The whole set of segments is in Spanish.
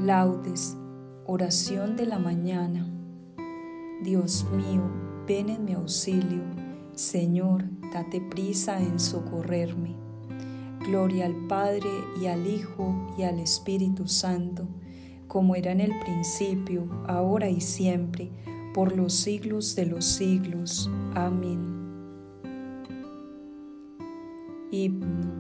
Laudes, oración de la mañana. Dios mío, ven en mi auxilio. Señor, date prisa en socorrerme. Gloria al Padre, y al Hijo, y al Espíritu Santo, como era en el principio, ahora y siempre, por los siglos de los siglos. Amén. Himno.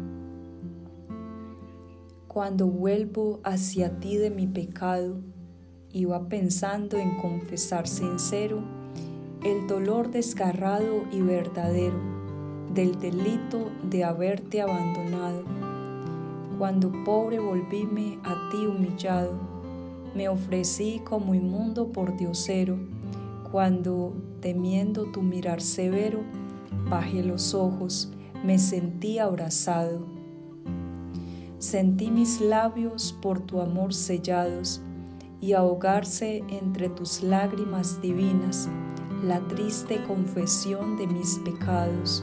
Cuando vuelvo hacia ti de mi pecado, iba pensando en confesar sincero el dolor desgarrado y verdadero del delito de haberte abandonado. Cuando pobre volvíme a ti humillado, me ofrecí como inmundo por diosero. Cuando, temiendo tu mirar severo, bajé los ojos, me sentí abrazado. Sentí mis labios por tu amor sellados y ahogarse entre tus lágrimas divinas la triste confesión de mis pecados.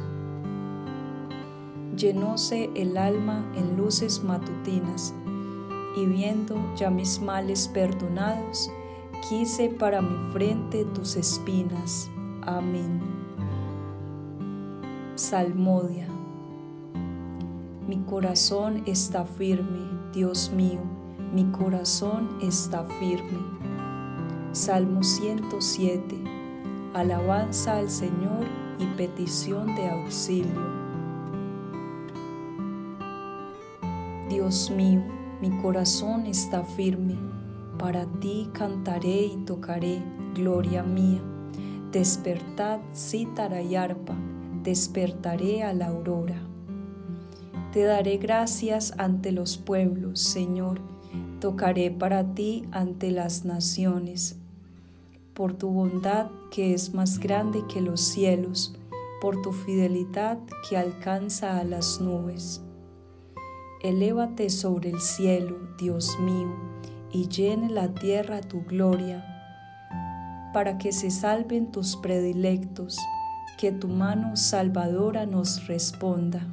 Llenóse el alma en luces matutinas y viendo ya mis males perdonados, quise para mi frente tus espinas. Amén. Salmodia. Mi corazón está firme, Dios mío, mi corazón está firme. Salmo 107. Alabanza al Señor y petición de auxilio. Dios mío, mi corazón está firme, para ti cantaré y tocaré, gloria mía. Despertad cítara y arpa, despertaré a la aurora. Te daré gracias ante los pueblos, Señor, tocaré para ti ante las naciones. Por tu bondad que es más grande que los cielos, por tu fidelidad que alcanza a las nubes. Elévate sobre el cielo, Dios mío, y llene la tierra tu gloria, para que se salven tus predilectos, que tu mano salvadora nos responda.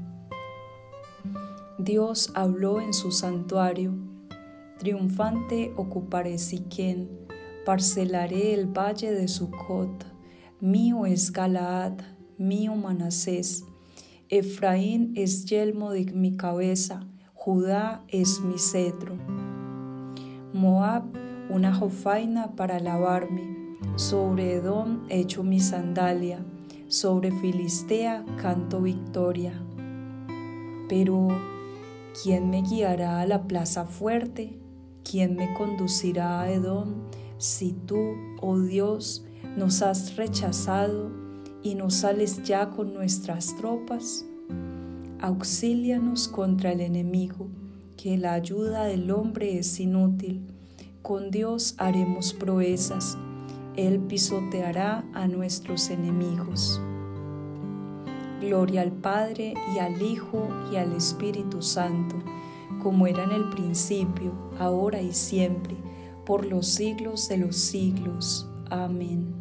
Dios habló en su santuario, triunfante ocuparé Siquén, parcelaré el valle de Sucot, mío es Galaad, mío Manasés, Efraín es yelmo de mi cabeza, Judá es mi cetro. Moab, una jofaina para lavarme, sobre Edom echo mi sandalia, sobre Filistea canto victoria. Pero, ¿quién me guiará a la plaza fuerte? ¿Quién me conducirá a Edom? Si tú, oh Dios, nos has rechazado y no sales ya con nuestras tropas, auxílianos contra el enemigo, que la ayuda del hombre es inútil. Con Dios haremos proezas, Él pisoteará a nuestros enemigos. Gloria al Padre, y al Hijo, y al Espíritu Santo, como era en el principio, ahora y siempre, por los siglos de los siglos. Amén.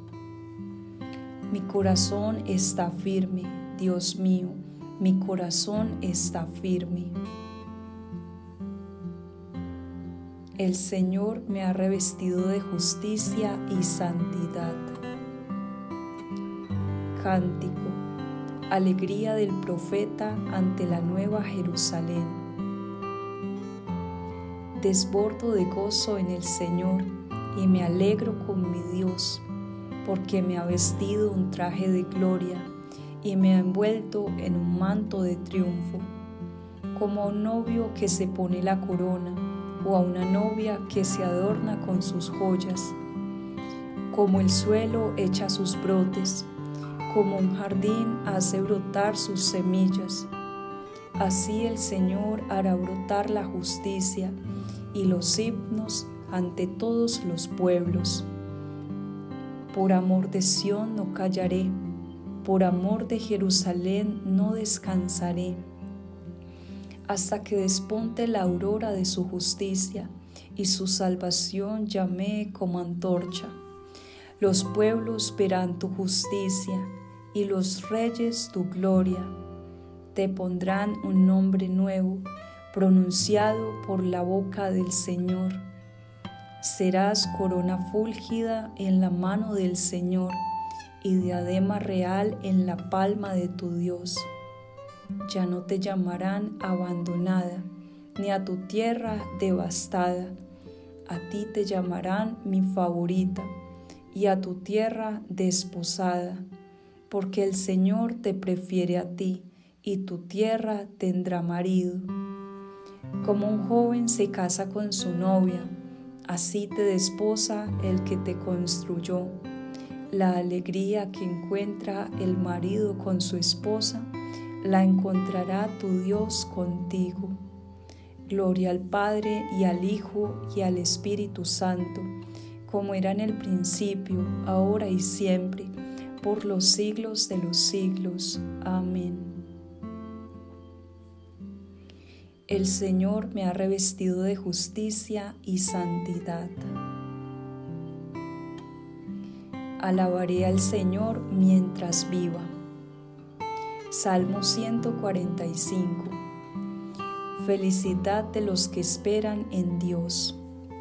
Mi corazón está firme, Dios mío, mi corazón está firme. El Señor me ha revestido de justicia y santidad. Cántico. Alegría del profeta ante la nueva Jerusalén. Desbordo de gozo en el Señor y me alegro con mi Dios, porque me ha vestido un traje de gloria y me ha envuelto en un manto de triunfo, como a un novio que se pone la corona o a una novia que se adorna con sus joyas. Como el suelo echa sus brotes, como un jardín hace brotar sus semillas, así el Señor hará brotar la justicia y los himnos ante todos los pueblos. Por amor de Sión no callaré, por amor de Jerusalén no descansaré, hasta que despunte la aurora de su justicia y su salvación llamee como antorcha. Los pueblos verán tu justicia y los reyes tu gloria. Te pondrán un nombre nuevo, pronunciado por la boca del Señor. Serás corona fúlgida en la mano del Señor y diadema real en la palma de tu Dios. Ya no te llamarán abandonada, ni a tu tierra devastada. A ti te llamarán mi favorita, y a tu tierra desposada, porque el Señor te prefiere a ti, y tu tierra tendrá marido. Como un joven se casa con su novia, así te desposa el que te construyó. La alegría que encuentra el marido con su esposa, la encontrará tu Dios contigo. Gloria al Padre y al Hijo y al Espíritu Santo, como era en el principio, ahora y siempre, por los siglos de los siglos. Amén. El Señor me ha revestido de justicia y santidad. Alabaré al Señor mientras viva. Salmo 145. Felicidad de los que esperan en Dios.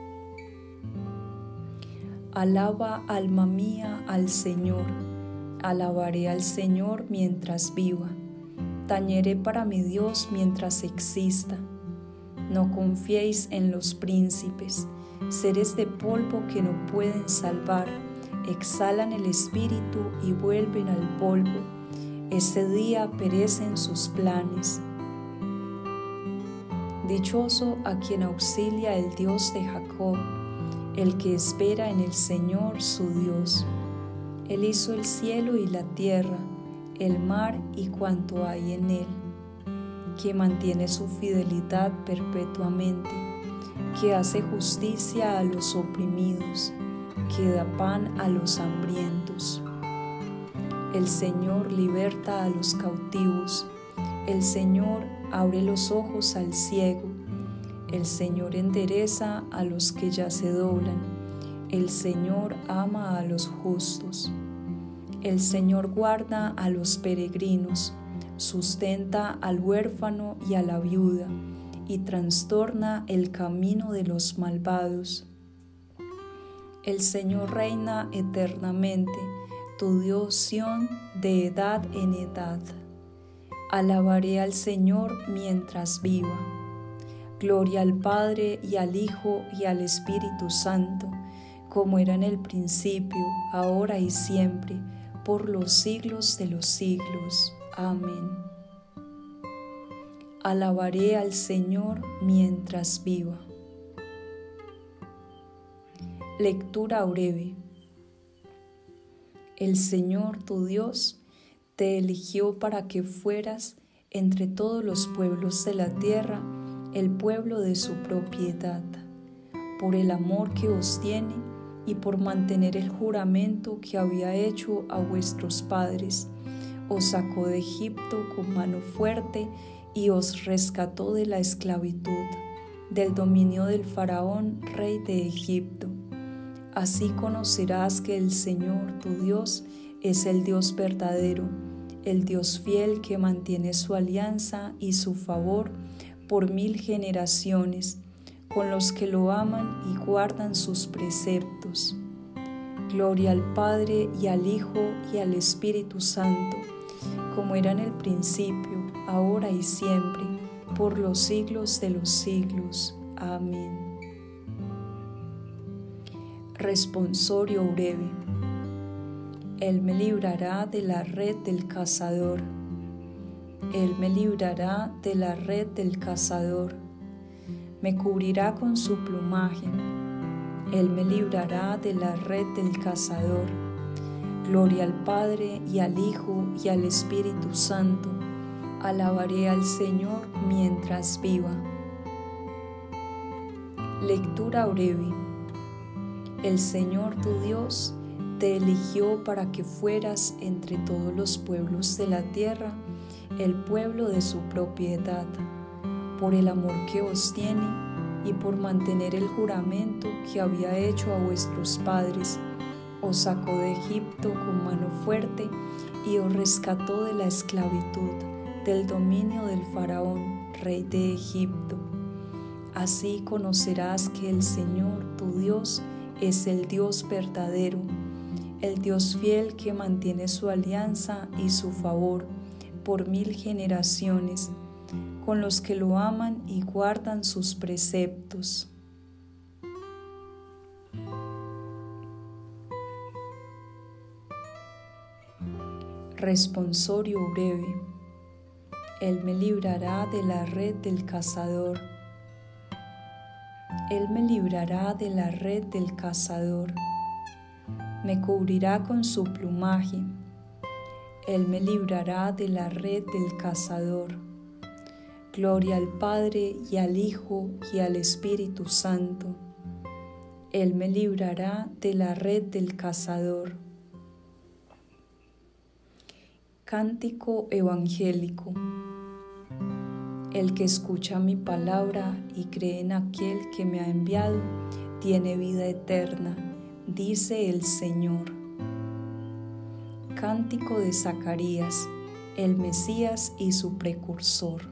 Alaba, alma mía, al Señor. Alabaré al Señor mientras viva. Tañeré para mi Dios mientras exista. No confiéis en los príncipes, seres de polvo que no pueden salvar. Exhalan el espíritu y vuelven al polvo. Ese día perecen sus planes. Dichoso a quien auxilia el Dios de Jacob, el que espera en el Señor su Dios. Él hizo el cielo y la tierra, el mar y cuanto hay en él, que mantiene su fidelidad perpetuamente, que hace justicia a los oprimidos, que da pan a los hambrientos. El Señor liberta a los cautivos, el Señor abre los ojos al ciego, el Señor endereza a los que ya se doblan, el Señor ama a los justos. El Señor guarda a los peregrinos, sustenta al huérfano y a la viuda, y trastorna el camino de los malvados. El Señor reina eternamente, tu Dios Sión, de edad en edad. Alabaré al Señor mientras viva. Gloria al Padre y al Hijo y al Espíritu Santo, como era en el principio, ahora y siempre, por los siglos de los siglos. Amén. Alabaré al Señor mientras viva. Lectura breve. El Señor tu Dios te eligió para que fueras entre todos los pueblos de la tierra el pueblo de su propiedad. Por el amor que os tiene y por mantener el juramento que había hecho a vuestros padres, os sacó de Egipto con mano fuerte y os rescató de la esclavitud, del dominio del faraón, rey de Egipto. Así conocerás que el Señor tu Dios es el Dios verdadero, el Dios fiel que mantiene su alianza y su favor por 1000 generaciones, con los que lo aman y guardan sus preceptos. Gloria al Padre y al Hijo y al Espíritu Santo, como era en el principio, ahora y siempre, por los siglos de los siglos. Amén. Responsorio breve. Él me librará de la red del cazador. Él me librará de la red del cazador. Me cubrirá con su plumaje. Él me librará de la red del cazador. Gloria al Padre y al Hijo y al Espíritu Santo. Alabaré al Señor mientras viva. Lectura breve. El Señor tu Dios te eligió para que fueras entre todos los pueblos de la tierra el pueblo de su propiedad. Por el amor que os tiene y por mantener el juramento que había hecho a vuestros padres, os sacó de Egipto con mano fuerte y os rescató de la esclavitud, del dominio del faraón, rey de Egipto. Así conocerás que el Señor tu Dios es el Dios verdadero, el Dios fiel que mantiene su alianza y su favor por 1000 generaciones, con los que lo aman y guardan sus preceptos. Responsorio breve. Él me librará de la red del cazador. Él me librará de la red del cazador. Me cubrirá con su plumaje. Él me librará de la red del cazador. Gloria al Padre y al Hijo y al Espíritu Santo. Él me librará de la red del cazador. Cántico evangélico. El que escucha mi palabra y cree en aquel que me ha enviado, tiene vida eterna, dice el Señor. Cántico de Zacarías, el Mesías y su precursor.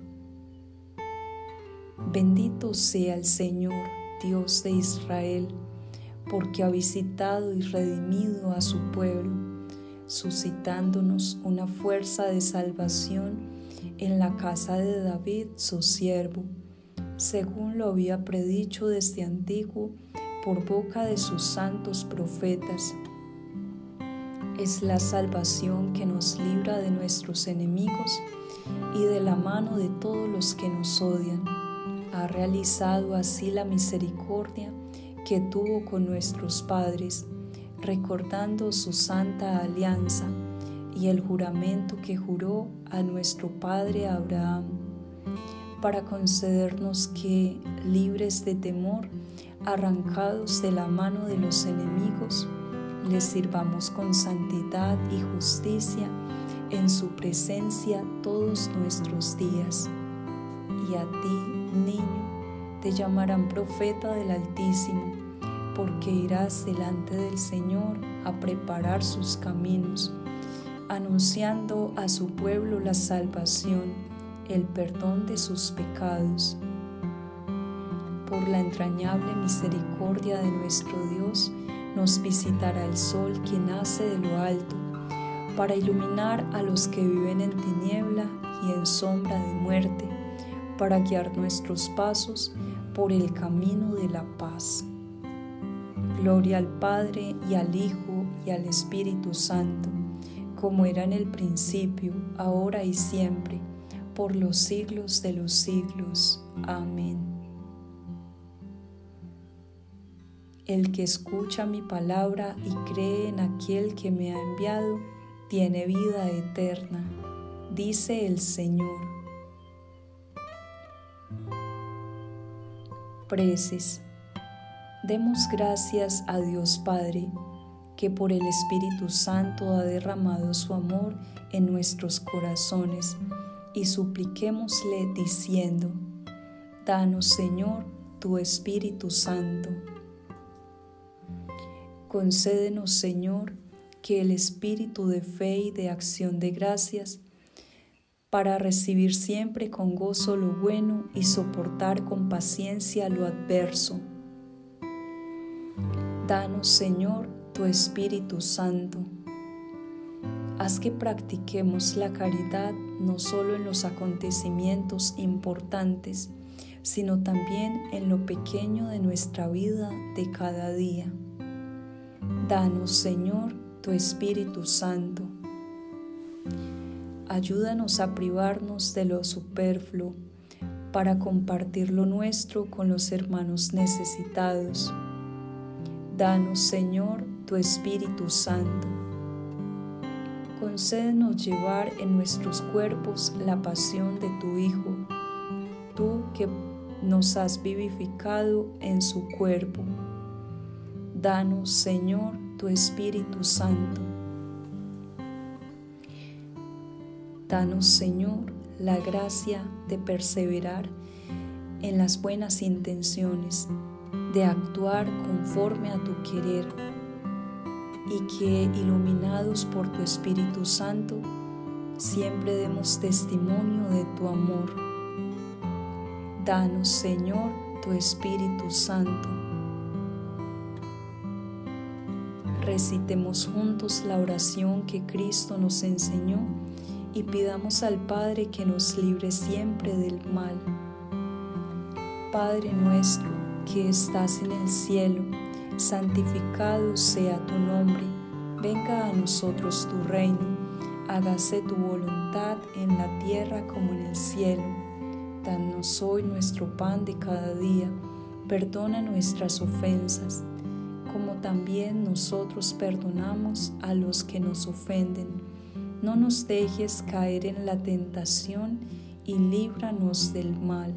Bendito sea el Señor, Dios de Israel, porque ha visitado y redimido a su pueblo, suscitándonos una fuerza de salvación en la casa de David, su siervo, según lo había predicho desde antiguo por boca de sus santos profetas. Es la salvación que nos libra de nuestros enemigos y de la mano de todos los que nos odian. Ha realizado así la misericordia que tuvo con nuestros padres, recordando su santa alianza y el juramento que juró a nuestro padre Abraham, para concedernos que, libres de temor, arrancados de la mano de los enemigos, les sirvamos con santidad y justicia en su presencia todos nuestros días. Y a ti, niño, te llamarán profeta del Altísimo, porque irás delante del Señor a preparar sus caminos, anunciando a su pueblo la salvación, el perdón de sus pecados. Por la entrañable misericordia de nuestro Dios, nos visitará el sol que nace de lo alto, para iluminar a los que viven en tiniebla y en sombra de muerte, para guiar nuestros pasos por el camino de la paz. Gloria al Padre y al Hijo y al Espíritu Santo, como era en el principio, ahora y siempre, por los siglos de los siglos. Amén. El que escucha mi palabra y cree en aquel que me ha enviado, tiene vida eterna, dice el Señor. Preces. Demos gracias a Dios Padre, que por el Espíritu Santo ha derramado su amor en nuestros corazones, y supliquémosle diciendo: Danos, Señor, tu Espíritu Santo. Concédenos, Señor, que el espíritu de fe y de acción de gracias, para recibir siempre con gozo lo bueno y soportar con paciencia lo adverso. Danos, Señor, tu Espíritu Santo. Haz que practiquemos la caridad no solo en los acontecimientos importantes, sino también en lo pequeño de nuestra vida de cada día. Danos, Señor, tu Espíritu Santo. Ayúdanos a privarnos de lo superfluo para compartir lo nuestro con los hermanos necesitados. Danos, Señor, tu Espíritu Santo. Concédenos llevar en nuestros cuerpos la pasión de tu Hijo, tú que nos has vivificado en su cuerpo. Danos, Señor, tu Espíritu Santo. Danos, Señor, la gracia de perseverar en las buenas intenciones, de actuar conforme a tu querer, y que, iluminados por tu Espíritu Santo, siempre demos testimonio de tu amor. Danos, Señor, tu Espíritu Santo. Recitemos juntos la oración que Cristo nos enseñó y pidamos al Padre que nos libre siempre del mal. Padre nuestro que estás en el cielo, santificado sea tu nombre. Venga a nosotros tu reino. Hágase tu voluntad en la tierra como en el cielo. Danos hoy nuestro pan de cada día. Perdona nuestras ofensas, como también nosotros perdonamos a los que nos ofenden. No nos dejes caer en la tentación y líbranos del mal.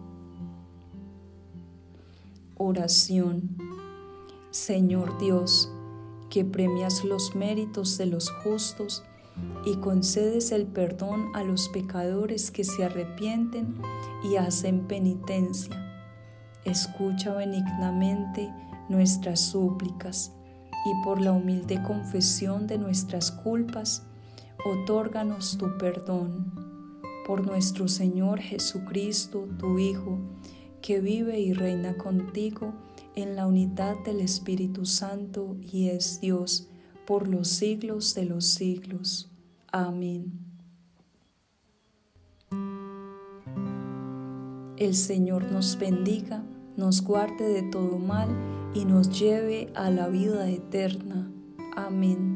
Oración. Señor Dios, que premias los méritos de los justos y concedes el perdón a los pecadores que se arrepienten y hacen penitencia. Escucha benignamente nuestras súplicas y por la humilde confesión de nuestras culpas, otórganos tu perdón. Por nuestro Señor Jesucristo, tu Hijo, que vive y reina contigo en la unidad del Espíritu Santo y es Dios por los siglos de los siglos. Amén. El Señor nos bendiga, nos guarde de todo mal y nos lleve a la vida eterna. Amén.